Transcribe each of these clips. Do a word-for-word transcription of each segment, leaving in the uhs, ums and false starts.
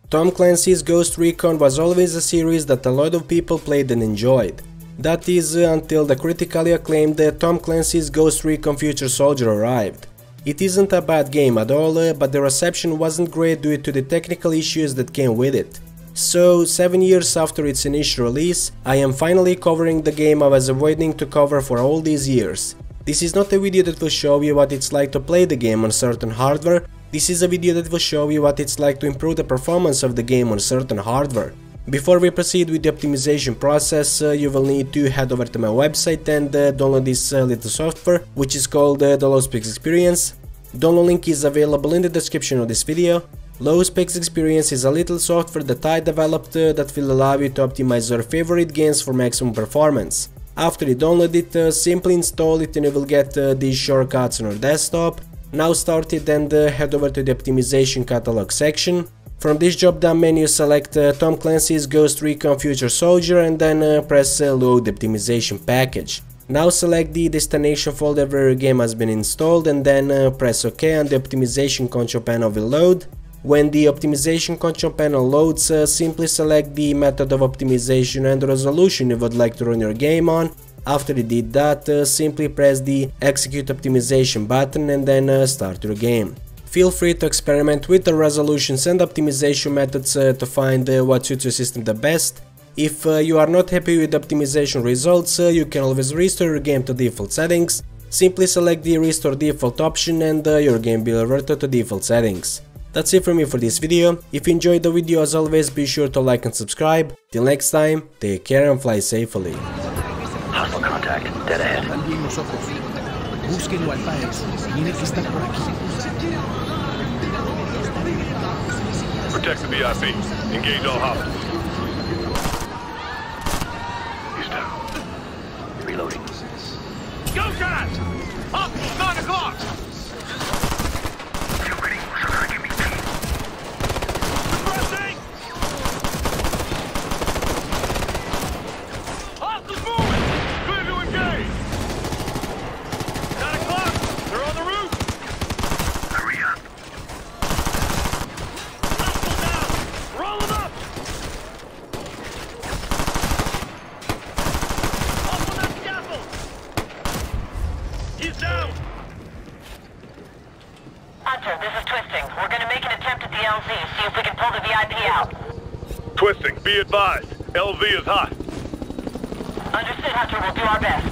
Tom Clancy's Ghost Recon was always a series that a lot of people played and enjoyed. That is, uh, until the critically acclaimed uh, Tom Clancy's Ghost Recon Future Soldier arrived. It isn't a bad game at all, uh, but the reception wasn't great due to the technical issues that came with it. So, seven years after its initial release, I am finally covering the game I was avoiding to cover for all these years. This is not a video that will show you what it's like to play the game on certain hardware. This is a video that will show you what it's like to improve the performance of the game on certain hardware. Before we proceed with the optimization process, uh, you will need to head over to my website and uh, download this uh, little software, which is called uh, the Low Specs Experience. Download link is available in the description of this video. Low Specs Experience is a little software that I developed uh, that will allow you to optimize your favorite games for maximum performance. After you download it, uh, simply install it and you will get uh, these shortcuts on your desktop. Now start it and uh, head over to the optimization catalog section. From this job done menu, select uh, Tom Clancy's Ghost Recon Future Soldier and then uh, press uh, load the optimization package. Now select the destination folder where your game has been installed and then uh, press OK and the optimization control panel will load. When the optimization control panel loads, uh, simply select the method of optimization and the resolution you would like to run your game on. After you did that, uh, simply press the execute optimization button and then uh, start your game. Feel free to experiment with the resolutions and optimization methods uh, to find uh, what suits your system the best. If uh, you are not happy with the optimization results, uh, you can always restore your game to default settings. Simply select the restore default option and uh, your game will revert to default settings. That's it from me for this video. If you enjoyed the video, as always, be sure to like and subscribe. Till next time, take care and fly safely. Hostile contact, dead ahead. Protect the V I P. Engage all hostiles. He's down. Reloading. Go, guys! Up! Nine o'clock! Feel ready. So gonna give me key. Pressing! Hostiles moving! Clear to engage! Nine o'clock! They're on the roof! Hurry up. Hostiles down! Roll them up! Up on that scaffold! He's down! Hunter, this is Twisting. We're gonna make an attempt at the L Z, see if we can pull the V I P out. Twisting, be advised. L V is hot. Understood, Hunter. We'll do our best.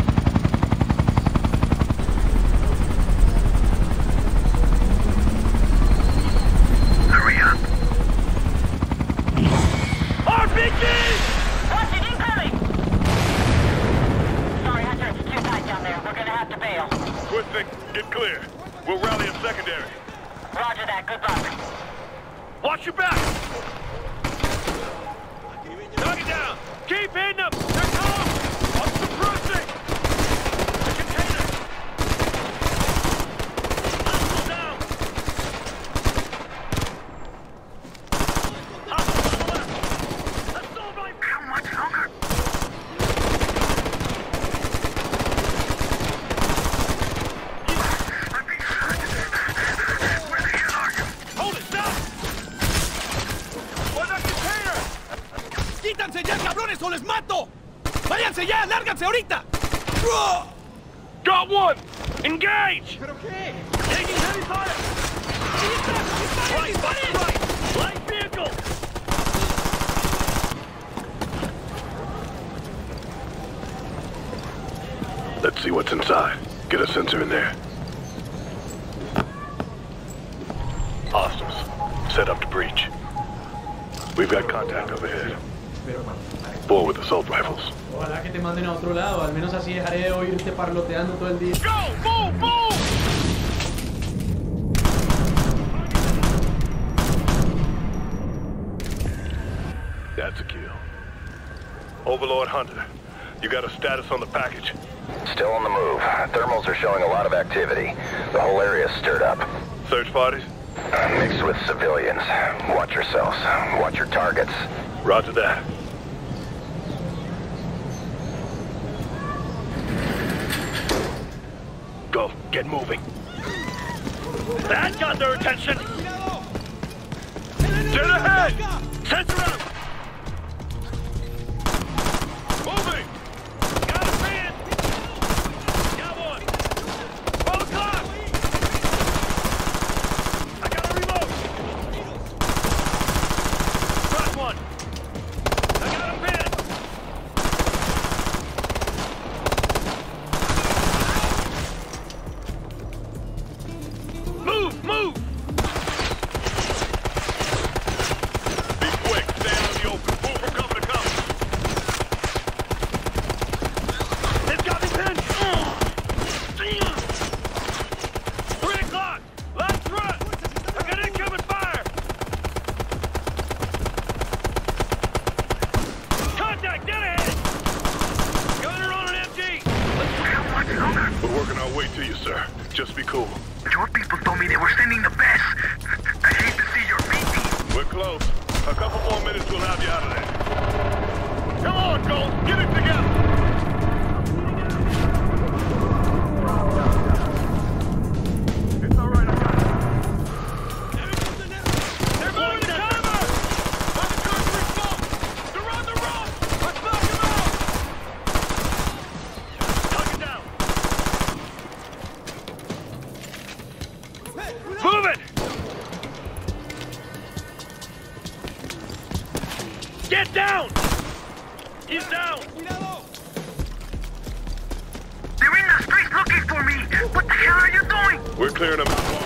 Hurry up. R P G! Watch it, incoming! Sorry, Hunter, it's too tight down there. We're gonna have to bail. Twisting, get clear. We'll rally at secondary. Roger that. Good luck. Watch your back! Knock it down! Keep hitting them! They're coming! I'm suppressing! The container! Hostile down! Hostile on the left! Assault rifle! How much longer? Let me shot. Where the hell are you? Hold it, stop! ¡Por la container! ¡Quítanse ya, cabrones, o les mato! ¡Váyanse ya! ¡Lárganse ahorita! Got one! Engage! ¿Pero qué? Taking heavy fire! Right, right, right! Light vehicle! Let's see what's inside. Get a sensor in there. Hostiles. Set up to breach. We've got contact overhead. Four with assault rifles. Ojalá que te manden a otro lado, al menos así dejaré de oírte parloteando todo el día. Go! Move! Move! That's a kill. Overlord Hunter, you got a status on the package? Still on the move. Thermals are showing a lot of activity. The whole area's stirred up. Search parties? Uh, mixed with civilians. Watch yourselves. Watch your targets. Roger that. Go. Get moving. That got their attention. Dead ahead! Sensor out! Moving! Got a man! Got one! twelve o'clock! I gotta reload! Got one! I got a pin! Move! Move! Be quick! Stay out in the open! Move from cover to cover! It's got me pinned! Damn! Three o'clock! Last thrust! I got incoming fire! Contact! Dead ahead! Gunner on an M G! We're working our way to you, sir. Just be cool. Your people told me they were sending the best. I hate to see your B team. We're close. A couple more minutes, we'll have you out of there. Come on, Gold! Get it together! It's all right, I got They're moving to cover! On the cursory smoke! They're on the run! Let's knock them out! Knock it down! Move it! Get down! He's down! They're in the streets looking for me. What the hell are you doing? We're clearing them out.